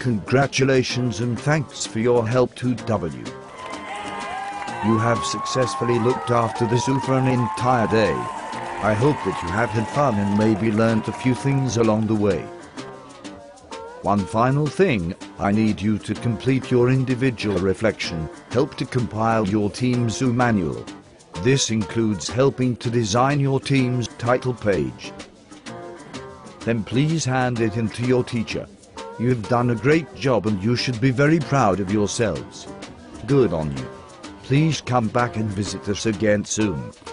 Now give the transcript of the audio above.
Congratulations and thanks for your help to W. You have successfully looked after the zoo for an entire day. I hope that you have had fun and maybe learned a few things along the way. One final thing, I need you to complete your individual reflection, help to compile your team's zoo manual. This includes helping to design your team's title page. Then please hand it in to your teacher. You've done a great job and you should be very proud of yourselves. Good on you. Please come back and visit us again soon.